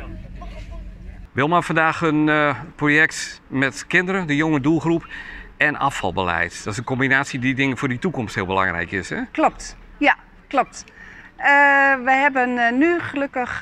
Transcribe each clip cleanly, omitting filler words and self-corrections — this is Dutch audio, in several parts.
Wilma, vandaag een project met kinderen, de jonge doelgroep en afvalbeleid. Dat is een combinatie die dingen voor die toekomst heel belangrijk is, hè? Klopt, ja, klopt. We hebben nu gelukkig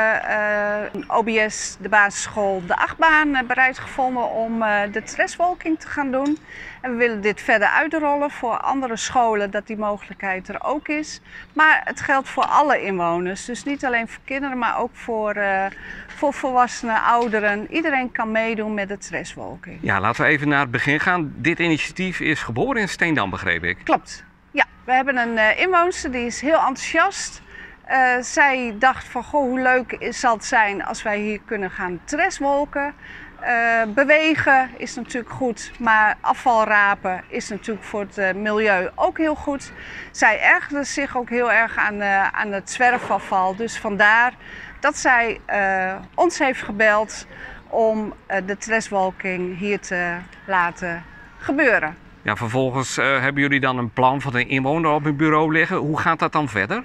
OBS, de basisschool, de achtbaan bereid gevonden om de trashwalking te gaan doen. En we willen dit verder uitrollen voor andere scholen, dat die mogelijkheid er ook is. Maar het geldt voor alle inwoners, dus niet alleen voor kinderen, maar ook voor volwassenen, ouderen. Iedereen kan meedoen met de trashwalking. Ja, laten we even naar het begin gaan. Dit initiatief is geboren in Steendam, begreep ik. Klopt. Ja, we hebben een inwoonster die is heel enthousiast. Zij dacht van, goh, hoe leuk zal het zijn als wij hier kunnen gaan trashwalken. Bewegen is natuurlijk goed, maar afval rapen is natuurlijk voor het milieu ook heel goed. Zij ergerde zich ook heel erg aan het zwerfafval. Dus vandaar dat zij ons heeft gebeld om de trashwalking hier te laten gebeuren. Ja, vervolgens hebben jullie dan een plan van een inwoner op hun bureau liggen. Hoe gaat dat dan verder?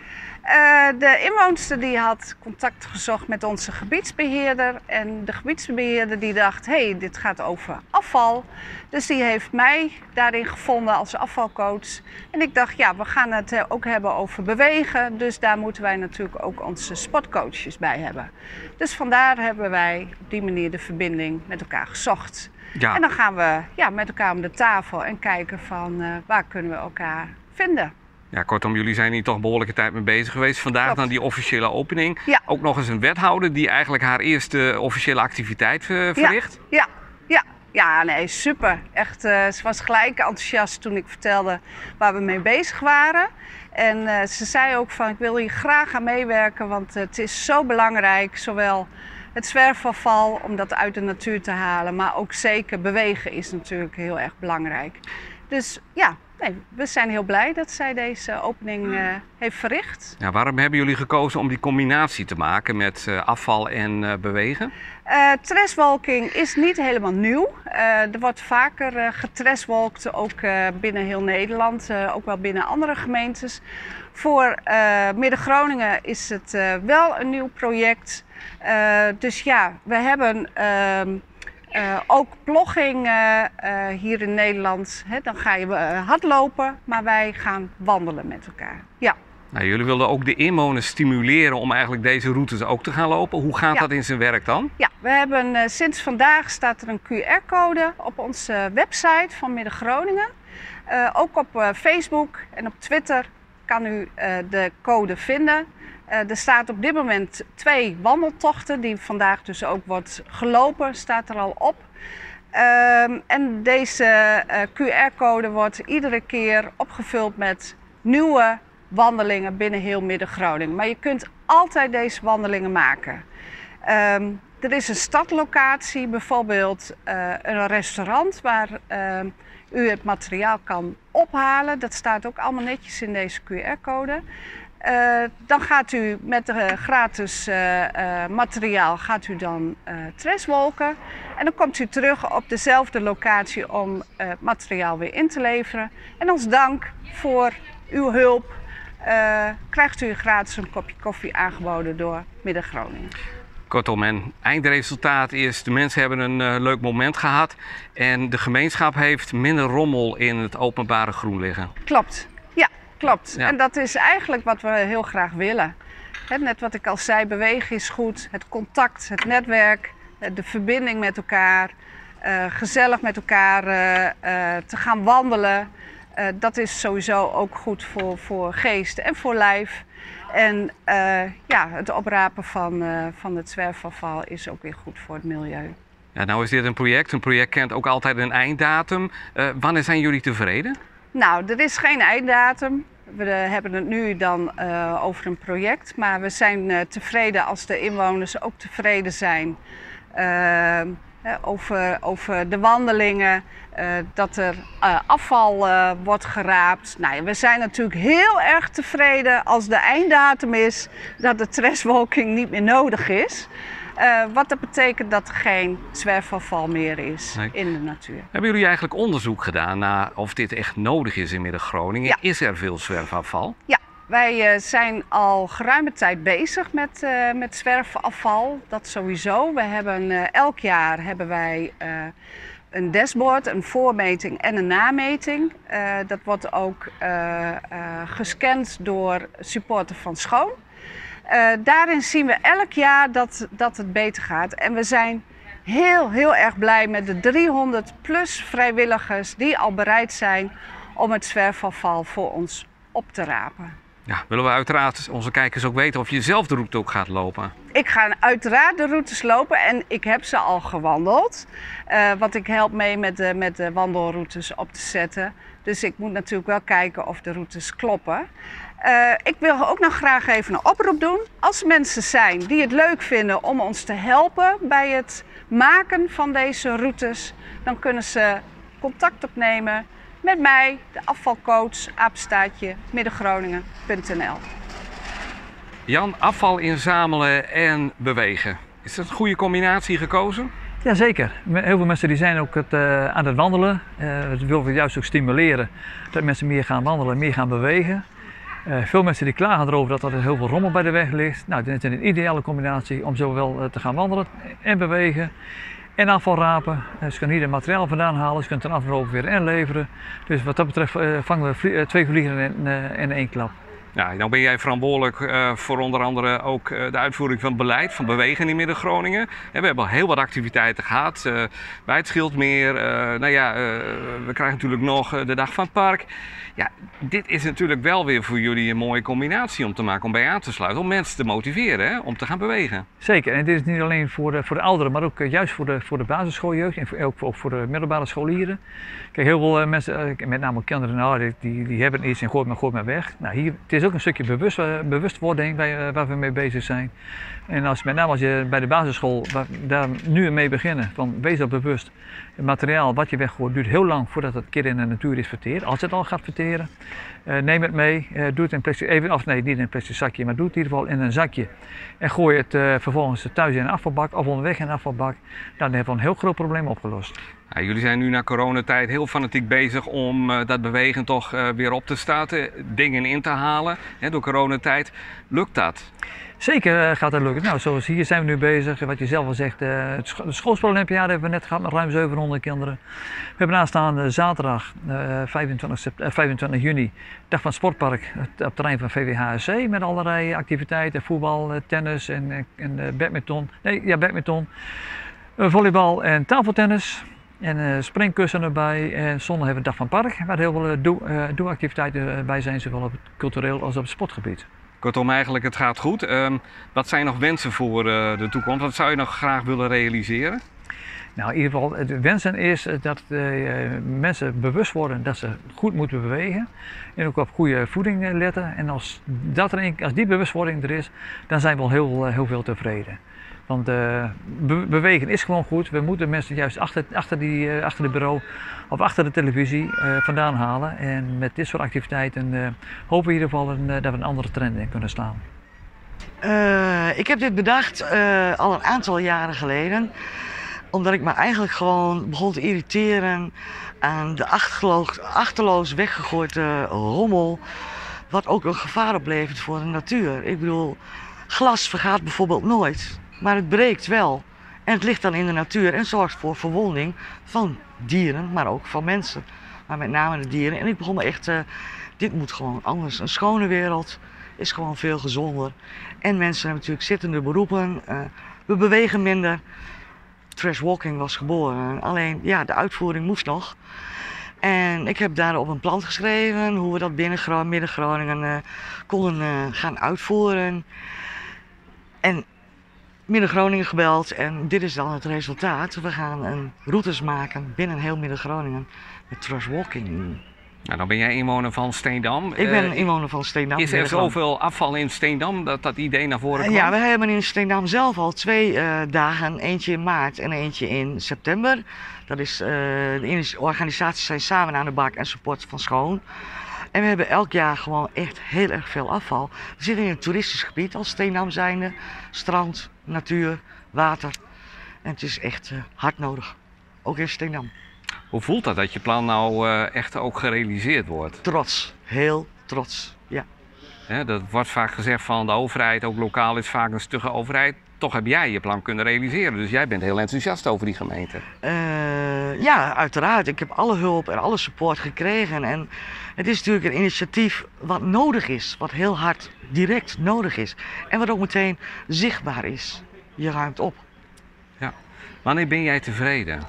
De inwoonster die had contact gezocht met onze gebiedsbeheerder. En de gebiedsbeheerder die dacht, hey, dit gaat over afval. Dus die heeft mij daarin gevonden als afvalcoach. En ik dacht, ja, we gaan het ook hebben over bewegen. Dus daar moeten wij natuurlijk ook onze sportcoaches bij hebben. Dus vandaar hebben wij op die manier de verbinding met elkaar gezocht. Ja. En dan gaan we met elkaar om de tafel en kijken van waar kunnen we elkaar vinden. Ja, kortom, jullie zijn hier toch een behoorlijke tijd mee bezig geweest. Vandaag Klopt. dan die officiële opening. Ja. Ook nog eens een wethouder die eigenlijk haar eerste officiële activiteit verricht. Ja, nee, super. Echt, ze was gelijk enthousiast toen ik vertelde waar we mee bezig waren. En ze zei ook van, ik wil hier graag aan meewerken, want het is zo belangrijk, zowel het zwerfafval om dat uit de natuur te halen, maar ook zeker bewegen is natuurlijk heel erg belangrijk. Dus ja, nee, we zijn heel blij dat zij deze opening heeft verricht. Ja, waarom hebben jullie gekozen om die combinatie te maken met afval en bewegen? Trashwalking is niet helemaal nieuw. Er wordt vaker getrashwalkt, ook binnen heel Nederland, ook wel binnen andere gemeentes. Voor Midden-Groningen is het wel een nieuw project. Dus ja, we hebben ook plogging hier in Nederland. Dan ga je hardlopen, maar wij gaan wandelen met elkaar. Ja. Nou, jullie wilden ook de inwoners stimuleren om eigenlijk deze routes ook te gaan lopen. Hoe gaat dat in zijn werk dan? Ja, we hebben sinds vandaag staat er een QR-code op onze website van Midden-Groningen. Ook op Facebook en op Twitter kan u de code vinden. Er staat op dit moment 2 wandeltochten die vandaag dus ook wordt gelopen, staat er al op. En deze QR-code wordt iedere keer opgevuld met nieuwe wandelingen binnen heel Midden-Groningen. Maar je kunt altijd deze wandelingen maken. Er is een startlocatie, bijvoorbeeld een restaurant waar u het materiaal kan ophalen. Dat staat ook allemaal netjes in deze QR-code. Dan gaat u met gratis materiaal gaat u dan trashwalken. En dan komt u terug op dezelfde locatie om materiaal weer in te leveren. En als dank voor uw hulp krijgt u gratis een kopje koffie aangeboden door Midden-Groningen. Kortom, en eindresultaat is, de mensen hebben een leuk moment gehad en de gemeenschap heeft minder rommel in het openbare groen liggen. Klopt, ja, klopt. Ja. En dat is eigenlijk wat we heel graag willen. Net wat ik al zei, bewegen is goed, het contact, het netwerk, de verbinding met elkaar, gezellig met elkaar te gaan wandelen. Dat is sowieso ook goed voor geest en voor lijf. En het oprapen van het zwerfafval is ook weer goed voor het milieu. Ja, nou is dit een project. Een project kent ook altijd een einddatum. Wanneer zijn jullie tevreden? Nou, er is geen einddatum. We hebben het nu dan over een project. Maar we zijn tevreden als de inwoners ook tevreden zijn. Over de wandelingen, dat er afval wordt geraapt. Nou, we zijn natuurlijk heel erg tevreden als de einddatum is dat de trashwalking niet meer nodig is. Wat dat betekent dat er geen zwerfafval meer is in de natuur. Hebben jullie eigenlijk onderzoek gedaan naar of dit echt nodig is in Midden-Groningen? Ja. Is er veel zwerfafval? Ja, Wij zijn al geruime tijd bezig met zwerfafval, dat sowieso. We hebben, elk jaar hebben wij een dashboard, een voormeting en een nameting. Dat wordt ook gescand door supporter van Schoon. Daarin zien we elk jaar dat het beter gaat. En we zijn heel erg blij met de 300 plus vrijwilligers die al bereid zijn om het zwerfafval voor ons op te rapen. Ja, willen we uiteraard onze kijkers ook weten of je zelf de route ook gaat lopen? Ik ga uiteraard de routes lopen en ik heb ze al gewandeld. Want ik help mee met de wandelroutes op te zetten. Dus ik moet natuurlijk wel kijken of de routes kloppen. Ik wil ook nog graag even een oproep doen. Als er mensen zijn die het leuk vinden om ons te helpen bij het maken van deze routes, dan kunnen ze contact opnemen met mij, de afvalcoach, @middengroningen.nl. Jan, afval inzamelen en bewegen. Is dat een goede combinatie gekozen? Jazeker. Heel veel mensen die zijn ook aan het wandelen. Dat willen we juist ook stimuleren dat mensen meer gaan wandelen, meer gaan bewegen. Veel mensen die klagen erover dat er heel veel rommel bij de weg ligt. Nou, dit is een ideale combinatie om zowel te gaan wandelen en bewegen. En afval rapen. Ze kunnen hier het materiaal vandaan halen, ze kunnen het afval ook weer inleveren. Dus wat dat betreft vangen we 2 vliegen in 1 klap. Ja, nou ben jij verantwoordelijk voor onder andere ook de uitvoering van het beleid van bewegen in Midden-Groningen. We hebben al heel wat activiteiten gehad bij het Schildmeer. We krijgen natuurlijk nog de Dag van het Park. Ja, dit is natuurlijk wel weer voor jullie een mooie combinatie om te maken, om bij aan te sluiten, om mensen te motiveren hè, om te gaan bewegen. Zeker, en dit is niet alleen voor de ouderen, maar ook juist voor de basisschooljeugd en ook voor de middelbare scholieren. Kijk, heel veel mensen, met name kinderen, nou, die hebben iets en gooit maar weg. Nou, hier, het is ook een stukje bewustwording waar we mee bezig zijn. En met name als je bij de basisschool daar nu mee beginnen, van wees dat bewust. Het materiaal wat je weggooit duurt heel lang voordat het een keer in de natuur is verteerd. Als het al gaat verteren, neem het mee, doe het in plastic, niet in een plastic zakje, maar doe het in ieder geval in een zakje. En gooi het vervolgens thuis in een afvalbak of onderweg in een afvalbak. Dan hebben we een heel groot probleem opgelost. Ja, jullie zijn nu na coronatijd heel fanatiek bezig om dat bewegen toch weer op te starten, dingen in te halen door coronatijd. Lukt dat? Zeker gaat dat lukken. Nou, zoals hier zijn we nu bezig, wat je zelf al zegt, de schoolspelolympiade hebben we net gehad met ruim 700 kinderen. We hebben aanstaande zaterdag 25 juni, dag van het sportpark op het terrein van VWHSC met allerlei activiteiten, voetbal, tennis en badminton, volleybal en tafeltennis. En springkussen erbij en zondag hebben we de Dag van het Park, waar heel veel doe-activiteiten bij zijn, zowel op het cultureel als op het sportgebied. Kortom, eigenlijk het gaat goed. Wat zijn nog wensen voor de toekomst? Wat zou je nog graag willen realiseren? Nou, in ieder geval, het wensen is dat mensen bewust worden dat ze goed moeten bewegen en ook op goede voeding letten. En als die bewustwording er is, dan zijn we al heel veel tevreden. Want bewegen is gewoon goed. We moeten mensen juist achter het bureau of achter de televisie vandaan halen. En met dit soort activiteiten hopen we in ieder geval dat we een andere trend in kunnen slaan. Ik heb dit bedacht al een aantal jaren geleden. Omdat ik me eigenlijk gewoon begon te irriteren aan de achterloos weggegooide rommel. Wat ook een gevaar oplevert voor de natuur. Ik bedoel, glas vergaat bijvoorbeeld nooit. Maar het breekt wel. En het ligt dan in de natuur en zorgt voor verwonding van dieren, maar ook van mensen. Maar met name de dieren. En ik begon me echt, dit moet gewoon anders. Een schone wereld is gewoon veel gezonder. En mensen hebben natuurlijk zittende beroepen. We bewegen minder. Trashwalking was geboren. Alleen, ja, de uitvoering moest nog. En ik heb daarop een plan geschreven hoe we dat binnen Midden-Groningen konden gaan uitvoeren. En Midden-Groningen gebeld en dit is dan het resultaat. We gaan routes maken binnen heel Midden-Groningen met trashwalking. Nou, dan ben jij inwoner van Steendam. Ik ben inwoner van Steendam. Is er zoveel afval in Steendam dat idee naar voren kwam? Ja, we hebben in Steendam zelf al 2 dagen. Eentje in maart en eentje in september. Dat is, de organisaties zijn samen aan de bak en support van Schoon. En we hebben elk jaar gewoon echt heel erg veel afval. We zitten in een toeristisch gebied als Steendam zijnde. Strand, natuur, water. En het is echt hard nodig. Ook in Steendam. Hoe voelt dat je plan nou echt ook gerealiseerd wordt? Trots. Heel trots. Ja. Dat wordt vaak gezegd van de overheid, ook lokaal is vaak een stugge overheid. Toch heb jij je plan kunnen realiseren, dus jij bent heel enthousiast over die gemeente. Ja, uiteraard. Ik heb alle hulp en alle support gekregen. En het is natuurlijk een initiatief wat nodig is, wat heel hard direct nodig is. En wat ook meteen zichtbaar is. Je ruimt op. Ja. Wanneer ben jij tevreden?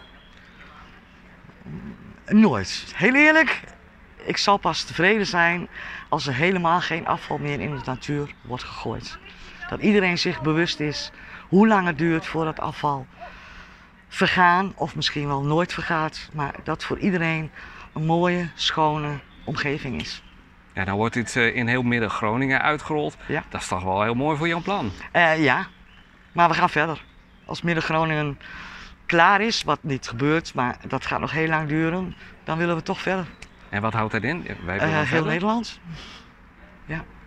Nooit. Heel eerlijk, ik zal pas tevreden zijn als er helemaal geen afval meer in de natuur wordt gegooid. Dat iedereen zich bewust is hoe lang het duurt voordat afval vergaan of misschien wel nooit vergaat. Maar dat voor iedereen een mooie, schone omgeving is. Ja, dan wordt dit in heel Midden-Groningen uitgerold. Ja. Dat is toch wel heel mooi voor jouw plan? Ja, maar we gaan verder. Als Midden-Groningen klaar is, wat niet gebeurt, maar dat gaat nog heel lang duren, dan willen we toch verder. En wat houdt dat in? Wij willen Heel verder. Nederland. Ja.